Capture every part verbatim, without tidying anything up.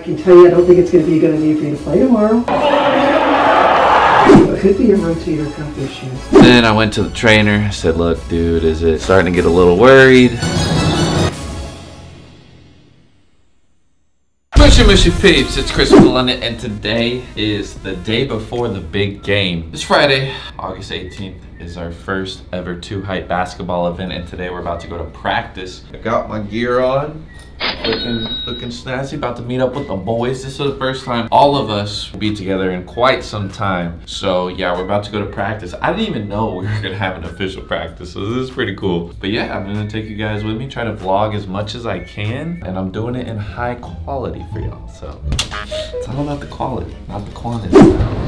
can tell you I don't think it's going to be a good idea for you to play tomorrow. It could be a rotator cuff issue. Then I went to the trainer, said, look, dude, is it starting to get a little worried? Mushy Mushy Peeps, it's Chris from London, and today is the day before the big game. This Friday, August eighteenth, is our first ever Two Height basketball event, and today we're about to go to practice. I got my gear on, looking, looking snazzy, about to meet up with the boys. This is the first time all of us will be together in quite some time. So yeah, we're about to go to practice. I didn't even know we were gonna have an official practice, so this is pretty cool. But yeah, I'm gonna take you guys with me, try to vlog as much as I can, and I'm doing it in high quality for y'all. So it's all about the quality, not the quantity.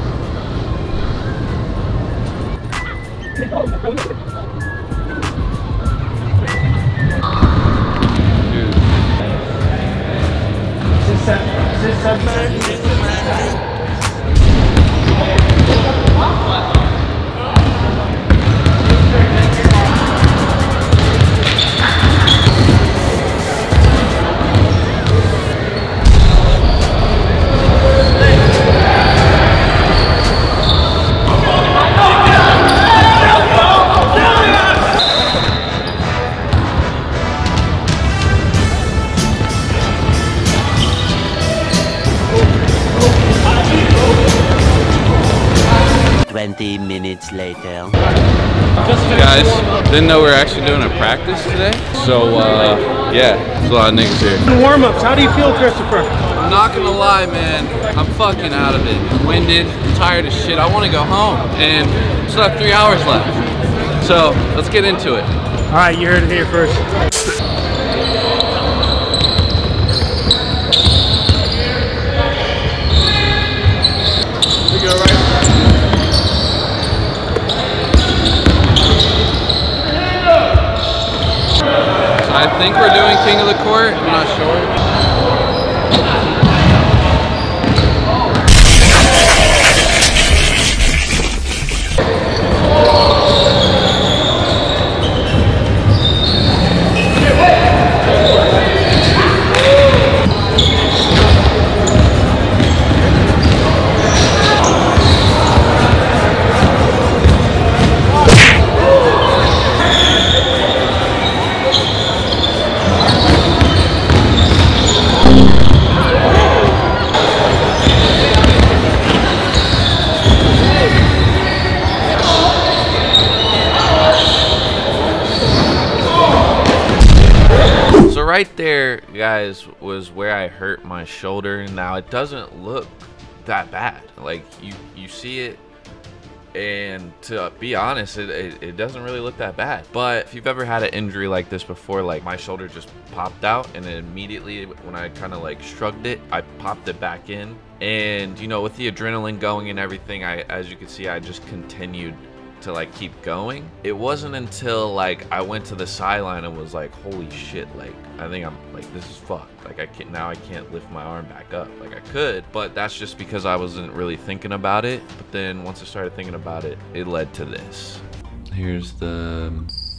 twenty minutes later. Guys, didn't know we were actually doing a practice today. So, uh, yeah, there's a lot of niggas here. Warm-ups, how do you feel, Christopher? I'm not gonna lie, man. I'm fucking out of it. I'm winded, I'm tired of shit. I wanna go home. And we still have three hours left. So, let's get into it. All right, you heard it here first. We go right. I think we're doing King of the Court, I'm not sure. Right there, guys, was where I hurt my shoulder. Now it doesn't look that bad. Like you, you see it, and to be honest, it, it, it doesn't really look that bad. But if you've ever had an injury like this before, like my shoulder just popped out, and then immediately when I kind of like shrugged it, I popped it back in. And you know, with the adrenaline going and everything, I, as you can see, I just continued to like keep going. It wasn't until like I went to the sideline and was like, holy shit, like I think I'm like, this is fucked. Like I can't, now I can't lift my arm back up. Like I could, but that's just because I wasn't really thinking about it. But then once I started thinking about it, it led to this. Here's the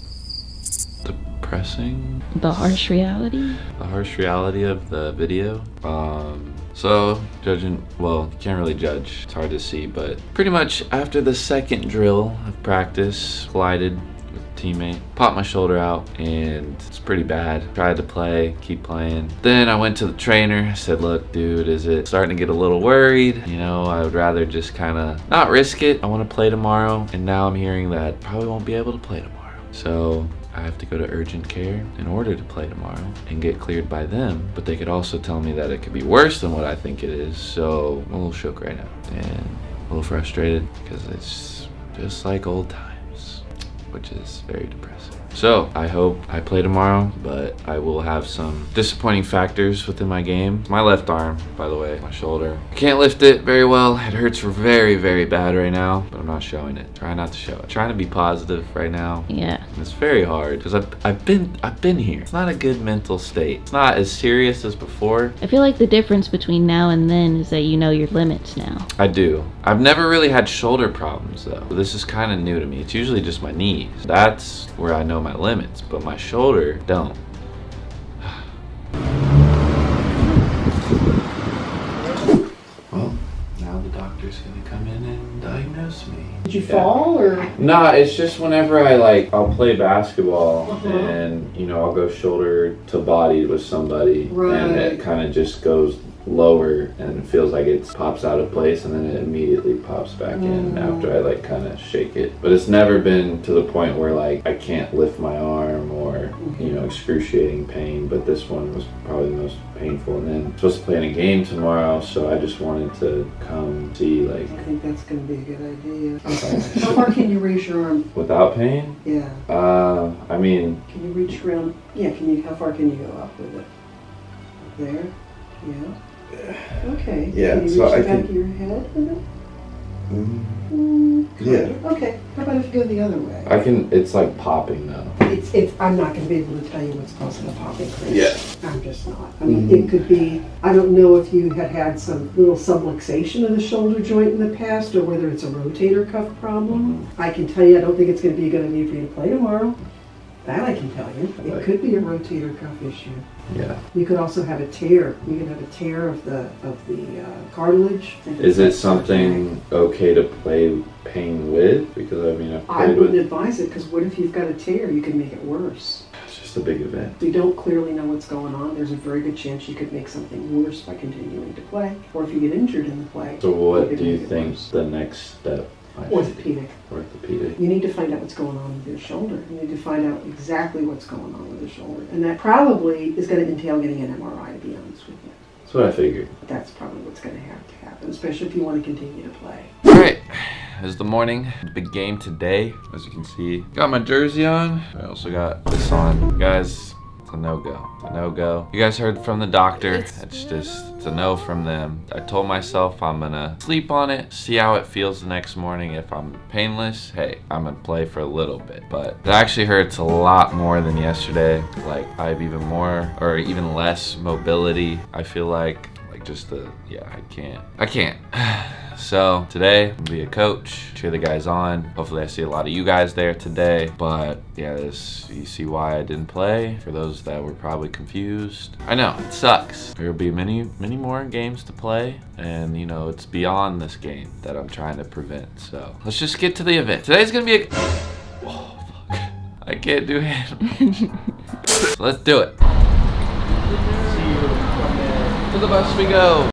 depressing, the harsh reality, the harsh reality of the video. Um, So, judging, well, you can't really judge, it's hard to see, but pretty much after the second drill of practice, collided with a teammate, popped my shoulder out, and it's pretty bad. Tried to play, keep playing. Then I went to the trainer, said, look, dude, is it starting to get a little worried? You know, I would rather just kind of not risk it. I want to play tomorrow, and now I'm hearing that I probably won't be able to play tomorrow. So I have to go to urgent care in order to play tomorrow and get cleared by them. But they could also tell me that it could be worse than what I think it is. So I'm a little shook right now and a little frustrated because it's just like old times, which is very depressing. So I hope I play tomorrow, but I will have some disappointing factors within my game. My left arm, by the way, my shoulder. I can't lift it very well. It hurts very, very bad right now, but I'm not showing it. Try not to show it. Trying to be positive right now. Yeah. It's very hard because I've, I've been I've been here. It's not a good mental state. It's not as serious as before. I feel like the difference between now and then is that you know your limits now. I do. I've never really had shoulder problems though. This is kind of new to me. It's usually just my knees. That's where I know my limits, but my shoulder don't. doctor's gonna come in and diagnose me. Did you fall or? Nah, it's just whenever I like, I'll play basketball Uh-huh. and, you know, I'll go shoulder to body with somebody. Right. And it kind of just goes lower and it feels like it pops out of place and then it immediately pops back in Mm. after I like kind of shake it. But it's never been to the point where like I can't lift my arm or, you know, excruciating pain. But this one was probably the most painful. And then I'm supposed to play in a game tomorrow, so I just wanted to come see like. I think that's going to be a good idea. Okay. How far can you raise your arm? Without pain? Yeah. Uh, I mean. Can you reach around? Yeah. Can you? How far can you go up with it? There. Yeah. Okay. Yeah, Can you so reach I the back can- of your head with it? Mm, Mm, Yeah. kind of. Okay. How about if you go the other way? I can. It's like popping though. It's, it's, I'm not going to be able to tell you what's causing the popping, Chris. Yeah. I'm just not. I mean, Mhm. it could be, I don't know if you had had some little subluxation of the shoulder joint in the past or whether it's a rotator cuff problem. I can tell you, I don't think it's going to be a good idea for you to play tomorrow. That I can tell you. It Right. could be a rotator cuff issue. Yeah. You could also have a tear. You could have a tear of the of the uh, cartilage. Is it something okay to play pain with? Because I mean, I've I played wouldn't with. advise it because what if you've got a tear? You could make it worse. It's just a big event. If you don't clearly know what's going on, there's a very good chance you could make something worse by continuing to play. Or if you get injured in the play. So what could do you make it think worse. the next step? might be? Orthopedic. Orthopedic. You need to find out what's going on with your shoulder. You need to find out exactly what's going on with the shoulder. And that probably is going to entail getting an M R I, to be honest with you. That's what I figured. That's probably what's going to have to happen, especially if you want to continue to play. All right. It's the morning. Big game today, as you can see. Got my jersey on. I also got this on, guys. It's a no-go. It's a no-go. You guys heard from the doctor. It's just, it's a no from them. I told myself I'm gonna sleep on it, see how it feels the next morning. If I'm painless, hey, I'm gonna play for a little bit. But it actually hurts a lot more than yesterday. Like, I have even more, or even less mobility. I feel like, like just the, yeah, I can't. I can't. So today, I'm gonna be a coach, cheer the guys on. Hopefully I see a lot of you guys there today. But yeah, this, you see why I didn't play. For those that were probably confused. I know, it sucks. There will be many, many more games to play. And you know, it's beyond this game that I'm trying to prevent. So let's just get to the event. Today's gonna be a, oh fuck. I can't do it. So let's do it. To the bus we go.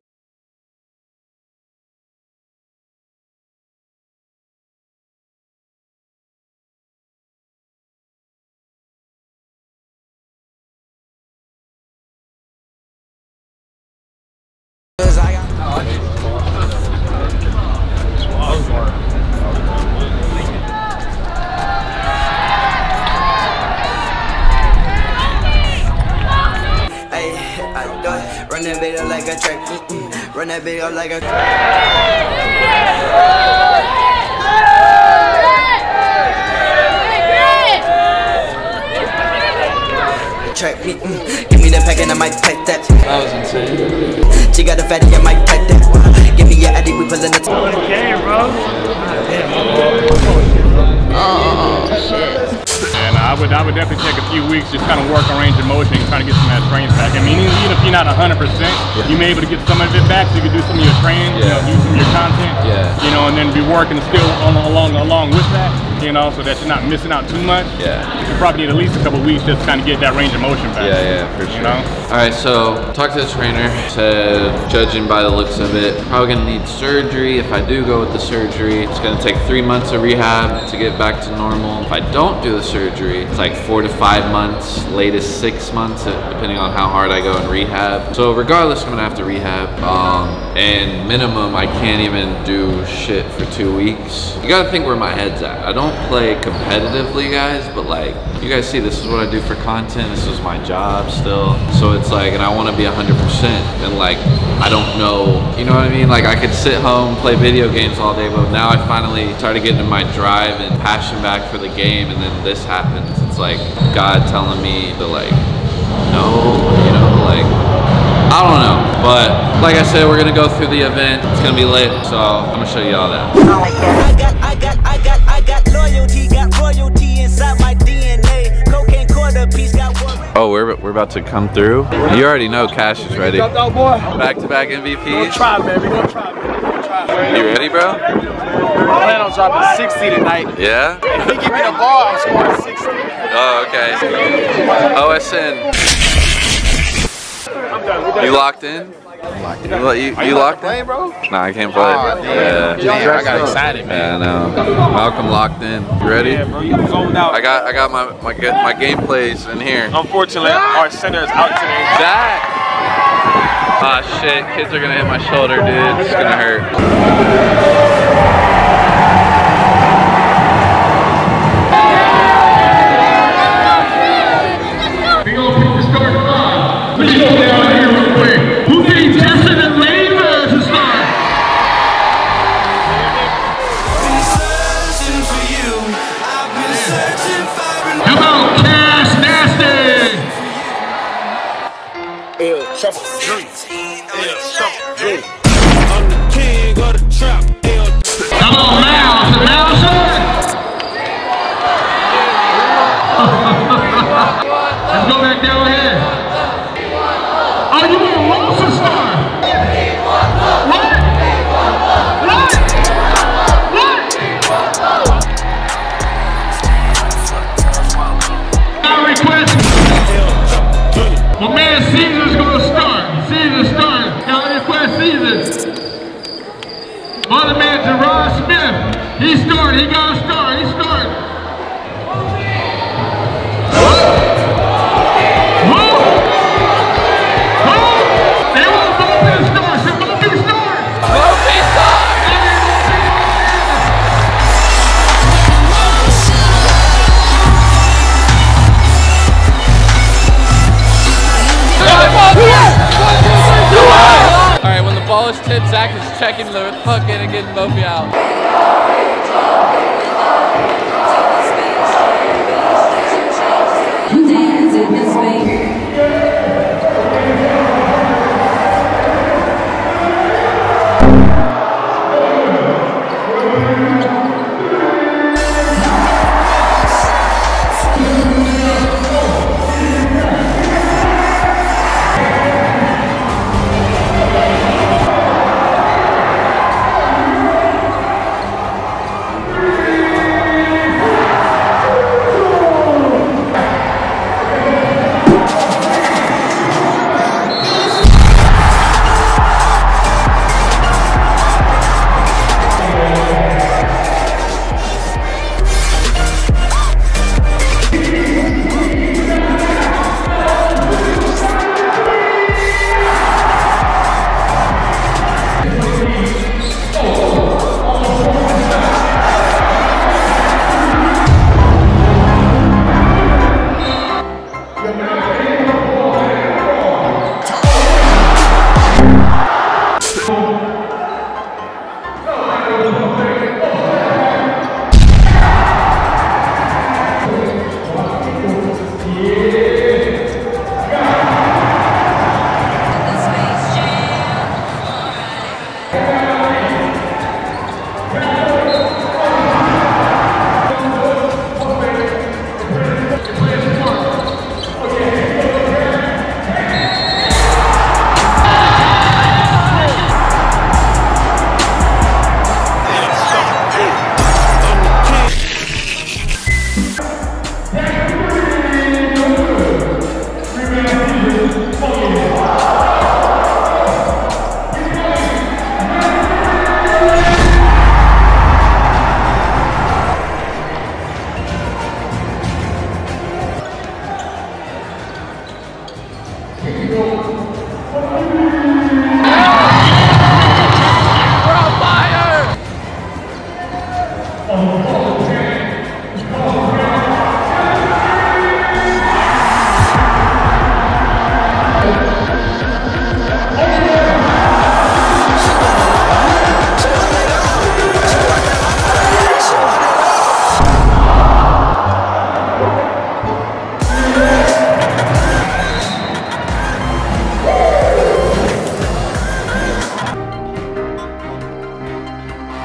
Run that video like a track, mm-mm. Run that video like a track, mm-mm. Give me the pack and I might pack that. That was insane. She got a fatty, I might pack that. Give me your addy, we pullin' the Okay, bro. Oh, shit. And I would, I would definitely take a few weeks, just kind of work on range of motion, trying to get some of that strength back. I mean, even if you're not one hundred percent, Yeah. you may be able to get some of it back, so you can do some of your training, you know, Yeah. do some of your content, Yeah. you know, and then be working still on, along along with that, you know, so that you're not missing out too much. Yeah. You probably need at least a couple weeks just to kind of get that range of motion back. Yeah, yeah, for sure. You know? All right, so talked to the trainer, said, judging by the looks of it, probably gonna need surgery. If I do go with the surgery, it's gonna take three months of rehab to get back to normal. If I don't do the surgery, it's like four to five months, latest six months, depending on how hard I go in rehab. So regardless, I'm gonna have to rehab. Um, and minimum, I can't even do shit for two weeks. You gotta think where my head's at. I don't play competitively, guys, but like, you guys see, this is what I do for content. This is my job still. So it's like, and I wanna be one hundred percent. And like, I don't know, you know what I mean? Like, I could sit home, play video games all day, but now I finally started getting in my drive and passion back for the game, and then this happens. It's like God telling me to like, no, you know, like, I don't know. But like I said, we're gonna go through the event. It's gonna be lit, so I'm gonna show you all that. I got, I got, I got, I got loyalty, got royalty inside my D N A. Cocaine quarter piece, got worry. Oh, we're, we're about to come through. You already know Cash is ready. Back-to-back M V Ps. We're gonna try, man. We're gonna try, man. We're gonna try. You ready, bro? I plan on dropping sixty tonight. Yeah? If he give me the ball, I'm scoring sixty. Oh, okay. O S N. You locked in? You, you, you locked in? Bro? Nah, I can't play. Oh, yeah. Damn, I got excited, man. Yeah, I know. Malcolm locked in. You ready? Yeah, bro, you zoned out. I got I got my my my game plays in here. Unfortunately, our center is out today. Zach! Ah, shit. Kids are gonna hit my shoulder, dude. It's gonna hurt. He scored, he got a star, he scored. Whoa! Whoa! Whoa! They want Moby to score, should Moby score? Moby score! Alright, when the ball is tipped, Zach is checking the puck in and getting Moby out.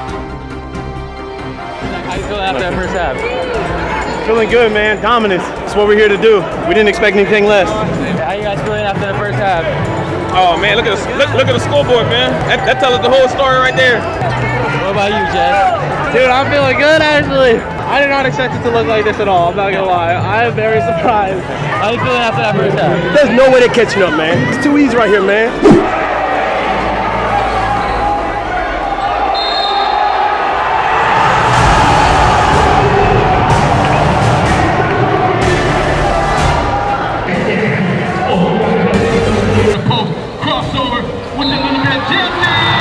How you feel after that first half? Feeling good, man. Dominance. That's what we're here to do. We didn't expect anything less. How you guys feeling after the first half? Oh man, look at the look, look at the scoreboard, man. That, that tells us the whole story right there. What about you, Jess? Dude, I'm feeling good actually. I did not expect it to look like this at all. I'm not gonna lie. I am very surprised. How you feeling after that first half? There's no way they're catching up, man. It's too easy right here, man. Crossover with the number ten.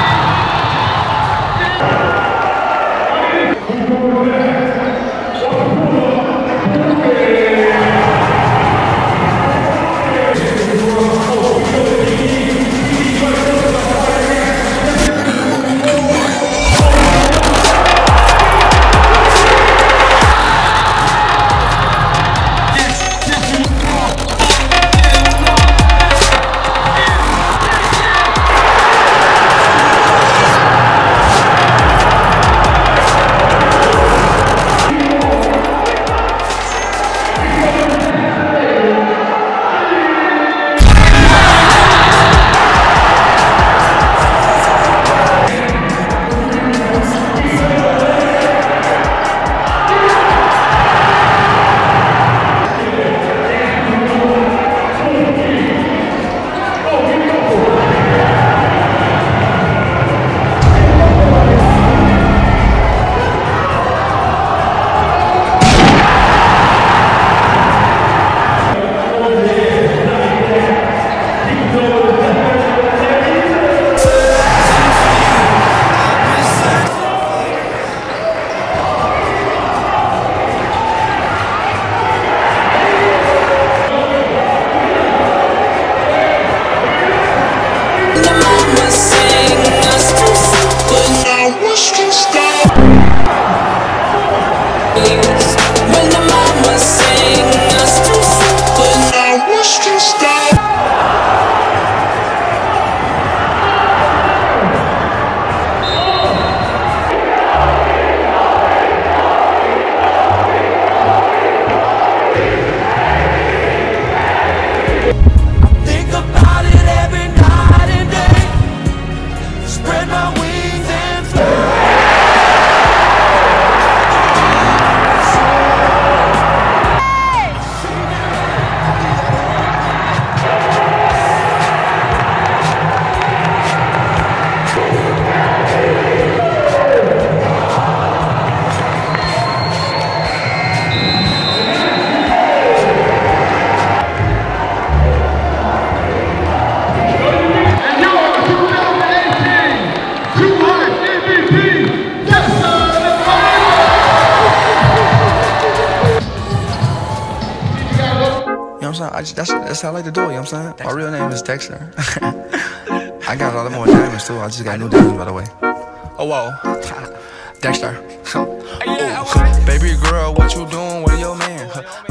I just, that's, that's how I like to do it, you know what I'm saying? My real name is Dexter. I got a lot more diamonds too, I just got new diamonds by the way. Oh, whoa. Dexter. Oh, baby girl, what you doing with your man?